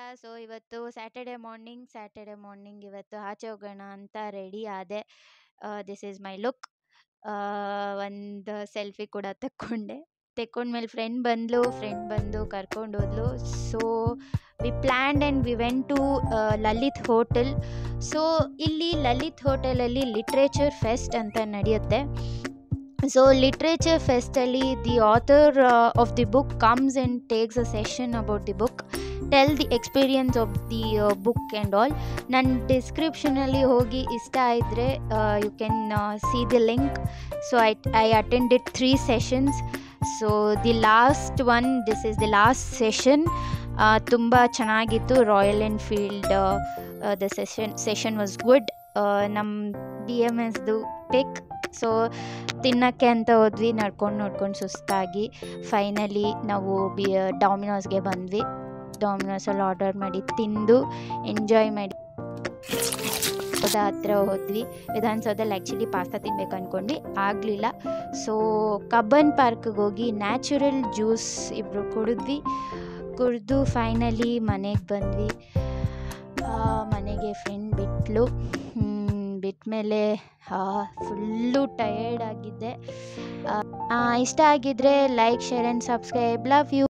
So ಇವತ್ತು Saturday morning ಇವತ್ತು ಆಚೆ ಹೋಗೋಣ ಅಂತ ರೆಡಿ ಆದೆ. This is my look. ಒಂದು ಸೆಲ್ಫಿ ಕೂಡ ತೆಕ್ಕೊಂಡ್ಮೇಲೆ ಫ್ರೆಂಡ್ ಬಂದು ಕರ್ಕೊಂಡು ಹೋದ್ಲು. So we planned and we went to Lalit hotel. So ಇಲ್ಲಿ ಲಲಿತ್ ಹೋಟೆಲಲ್ಲಿ ಲಿಟ್ರೇಚರ್ ಫೆಸ್ಟ್ ಅಂತ ನಡೆಯುತ್ತೆ. ಸೊ ಲಿಟ್ರೇಚರ್ ಫೆಸ್ಟಲ್ಲಿ the author of the book comes and takes a session about the book, tell the experience of the book and all. ನನ್ನ ಡಿಸ್ಕ್ರಿಪ್ಷನಲ್ಲಿ ಹೋಗಿ ಇಷ್ಟ ಇದ್ದರೆ you can see the link. So I attended 3 sessions. So the last one, this is the last session. ತುಂಬ ಚೆನ್ನಾಗಿತ್ತು. Royal Enfield the session was good. ನಮ್ಮ BMSದು ಪಿಕ್. So ತಿನ್ನೋಕ್ಕೆ ಅಂತ ಹೋದ್ವಿ, ನಡ್ಕೊಂಡು ಸುಸ್ತಾಗಿ ಫೈನಲಿ ನಾವು ಡಾಮಿನೋಸ್ಗೆ ಬಂದ್ವಿ. ಡಾಮಿನೋಸಲ್ಲಿ ಆರ್ಡರ್ ಮಾಡಿ ತಿಂದು ಎಂಜಾಯ್ ಮಾಡಿ ಹತ್ರ ಹೋದ್ವಿ. ವಿಧಾನಸೌಧದಲ್ಲಿ ಆ್ಯಕ್ಚುಲಿ ಪಾಸ್ತಾ ತಿನ್ಬೇಕು ಅಂದ್ಕೊಂಡ್ವಿ, ಆಗಲಿಲ್ಲ. ಸೊ ಕಬ್ಬನ್ ಪಾರ್ಕ್ಗೆ ಹೋಗಿ ನ್ಯಾಚುರಲ್ ಜ್ಯೂಸ್ ಇಬ್ಬರು ಕುಡಿದು ಫೈನಲಿ ಮನೆಗೆ ಬಂದ್ವಿ. ಮನೆಗೆ ಫ್ರೆಂಡ್ ಬಿಟ್ಮೇಲೆ ಫುಲ್ಲು ಟಯರ್ಡ್ ಆಗಿದ್ದೆ. ಇಷ್ಟ ಆಗಿದ್ದರೆ like, share and subscribe. Love you.